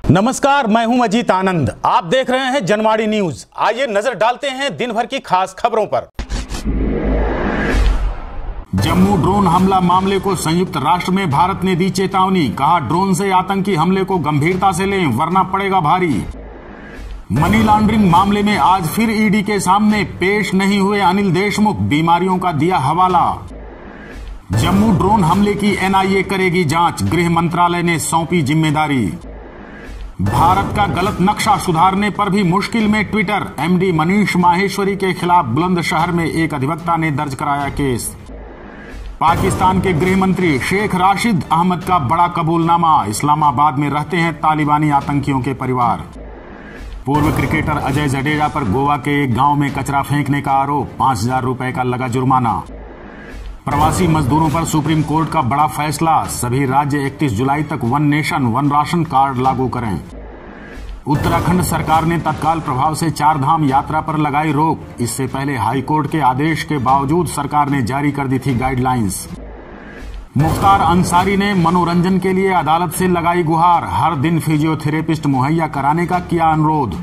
नमस्कार, मैं हूं अजीत आनंद। आप देख रहे हैं जनवाड़ी न्यूज। आइए नजर डालते हैं दिन भर की खास खबरों पर। जम्मू ड्रोन हमला मामले को संयुक्त राष्ट्र में भारत ने दी चेतावनी। कहा, ड्रोन से आतंकी हमले को गंभीरता से लें वरना पड़ेगा भारी। मनी लॉन्ड्रिंग मामले में आज फिर ईडी के सामने पेश नहीं हुए अनिल देशमुख, बीमारियों का दिया हवाला। जम्मू ड्रोन हमले की एनआईए करेगी जांच, गृह मंत्रालय ने सौंपी जिम्मेदारी। भारत का गलत नक्शा सुधारने पर भी मुश्किल में ट्विटर, एमडी मनीष माहेश्वरी के खिलाफ बुलंदशहर में एक अधिवक्ता ने दर्ज कराया केस। पाकिस्तान के गृह मंत्री शेख राशिद अहमद का बड़ा कबूलनामा, इस्लामाबाद में रहते हैं तालिबानी आतंकियों के परिवार। पूर्व क्रिकेटर अजय जडेजा पर गोवा के एक गांव में कचरा फेंकने का आरोप, 5,000 रुपए का लगा जुर्माना। प्रवासी मजदूरों पर सुप्रीम कोर्ट का बड़ा फैसला, सभी राज्य 31 जुलाई तक one nation one ration card लागू करें। उत्तराखंड सरकार ने तत्काल प्रभाव से 4 धाम यात्रा पर लगाई रोक। इससे पहले हाईकोर्ट के आदेश के बावजूद सरकार ने जारी कर दी थी गाइडलाइंस। मुख्तार अंसारी ने मनोरंजन के लिए अदालत से लगाई गुहार, हर दिन फिजियोथेरेपिस्ट मुहैया कराने का किया अनुरोध।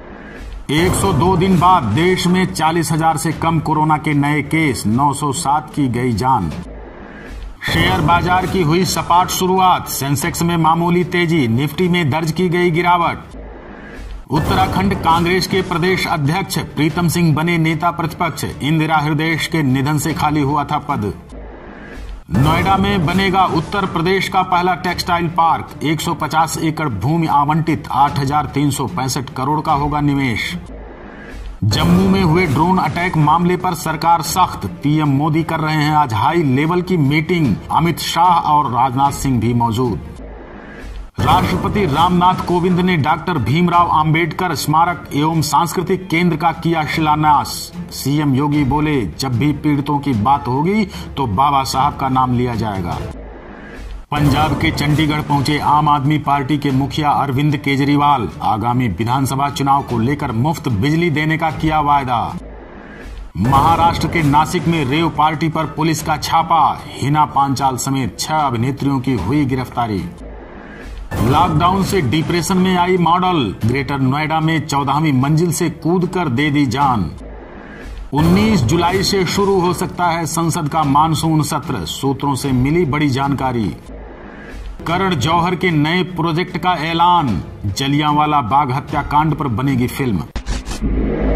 102 दिन बाद देश में 40,000 से कम कोरोना के नए केस, 907 की गई जान। शेयर बाजार की हुई सपाट शुरुआत, सेंसेक्स में मामूली तेजी, निफ्टी में दर्ज की गई गिरावट। उत्तराखंड कांग्रेस के प्रदेश अध्यक्ष प्रीतम सिंह बने नेता प्रतिपक्ष, इंदिरा हृदयेश के निधन से खाली हुआ था पद। नोएडा में बनेगा उत्तर प्रदेश का पहला टेक्सटाइल पार्क, 150 एकड़ भूमि आवंटित, 8,365 करोड़ का होगा निवेश। जम्मू में हुए ड्रोन अटैक मामले पर सरकार सख्त, पीएम मोदी कर रहे हैं आज हाई लेवल की मीटिंग, अमित शाह और राजनाथ सिंह भी मौजूद। राष्ट्रपति रामनाथ कोविंद ने डॉक्टर भीमराव अंबेडकर स्मारक एवं सांस्कृतिक केंद्र का किया शिलान्यास। सीएम योगी बोले, जब भी पीड़ितों की बात होगी तो बाबा साहब का नाम लिया जाएगा। पंजाब के चंडीगढ़ पहुंचे आम आदमी पार्टी के मुखिया अरविंद केजरीवाल, आगामी विधानसभा चुनाव को लेकर मुफ्त बिजली देने का किया वायदा। महाराष्ट्र के नासिक में रेव पार्टी पर पुलिस का छापा, हिना पांचाल समेत 6 अभिनेत्रियों की हुई गिरफ्तारी। लॉकडाउन से डिप्रेशन में आई मॉडल, ग्रेटर नोएडा में 14वीं मंजिल से कूदकर दे दी जान। 19 जुलाई से शुरू हो सकता है संसद का मानसून सत्र, सूत्रों से मिली बड़ी जानकारी। करण जौहर के नए प्रोजेक्ट का ऐलान, जलियांवाला बाग हत्याकांड पर बनेगी फिल्म।